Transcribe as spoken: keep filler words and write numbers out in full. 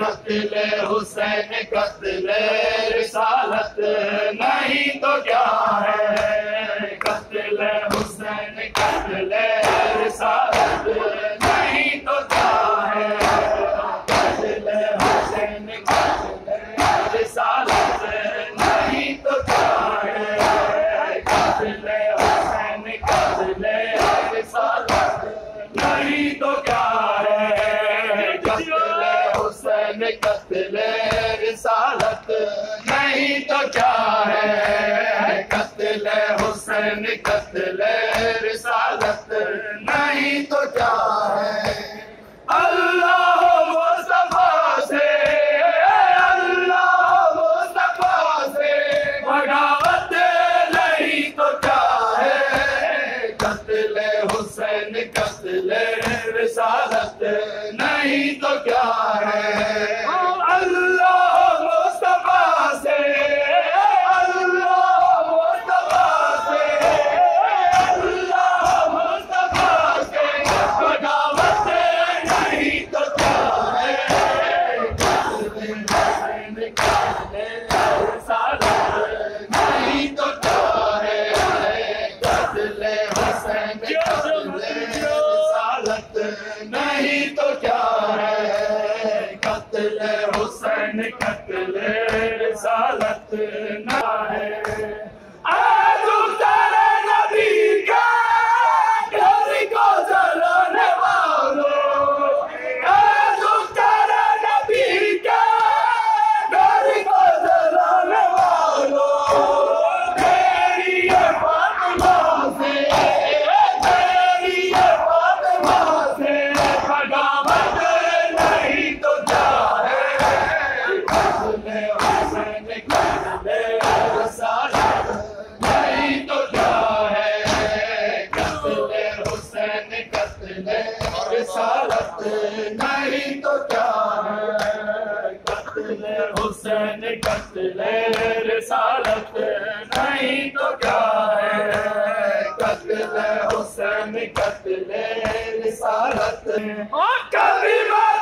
कत्ल हुसैन कत्ल रिसालत नहीं तो क्या है। कत्ल हुसैन कत्ल रिसालत नहीं तो क्या है। कत्ल हुसैन कत्ल रिसालत नहीं तो क्या है। कत्ल हुसैन कत्ल रिसालत नहीं तो क्या है। कत्ल हुसैन कत्ल रिसालत नहीं तो क्या है। कत्ल हुसैन कत्ल रिसालत नहीं तो क्या है। अल्लाह मुस्तफा से अल्लाह मुस्तफा से बगावत नहीं तो क्या है। कत्ल हुसैन कत्ल रिसालत नहीं तो क्या है। अल्लाह मुस्तफा से अल्लाह मुस्तफा से अल्लाह मुस्तफा से बगावत नहीं तो क्या है। कत्ल हुसैन कत्ल रिसालत नहीं तो क्या है। कत्ल हुसैन कत्ल रिसालत नहीं तो क्या है। कत्ल हुसैन कत्ल रिसालत ना है। आज उतारे नबी का घर को जलाने वालों, आज उतारे नबी का घर को जलाने वालों, तेरी ये फातिमा से तेरी ये फातिमा से बगावत नहीं तो क्या है। कत्ल हुसैन कत्ल रिसालत नहीं तो क्या है। कत्ल हुसैन कत्ल रिसालत नहीं तो क्या है। कत्ल हुसैन कत्ल रिसालत नहीं तो क्या है। कत्ल हुसैन कत्ल रिसालत और कभी